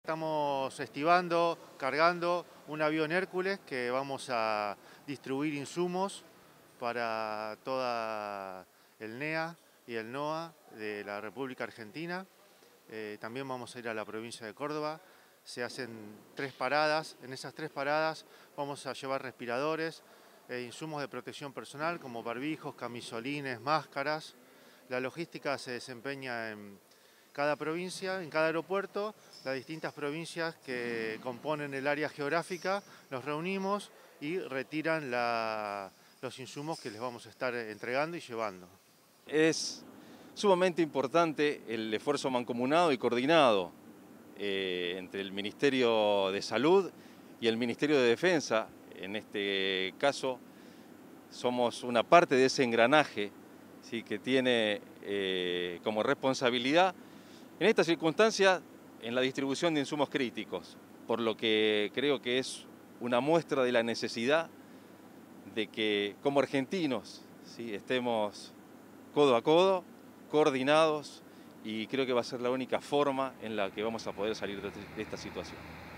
Estamos estivando, cargando un avión Hércules que vamos a distribuir insumos para toda el NEA y el NOA de la República Argentina. También vamos a ir a la provincia de Córdoba. Se hacen 3 paradas. En esas 3 paradas vamos a llevar respiradores, insumos de protección personal como barbijos, camisolines, máscaras. La logística se desempeña en cada provincia, en cada aeropuerto. Las distintas provincias que componen el área geográfica nos reunimos y retiran los insumos que les vamos a estar entregando y llevando. Es sumamente importante el esfuerzo mancomunado y coordinado entre el Ministerio de Salud y el Ministerio de Defensa. En este caso, somos una parte de ese engranaje, ¿sí?, que tiene como responsabilidad, en esta circunstancia, en la distribución de insumos críticos, por lo que creo que es una muestra de la necesidad de que como argentinos, ¿sí?, estemos codo a codo, coordinados, y creo que va a ser la única forma en la que vamos a poder salir de esta situación.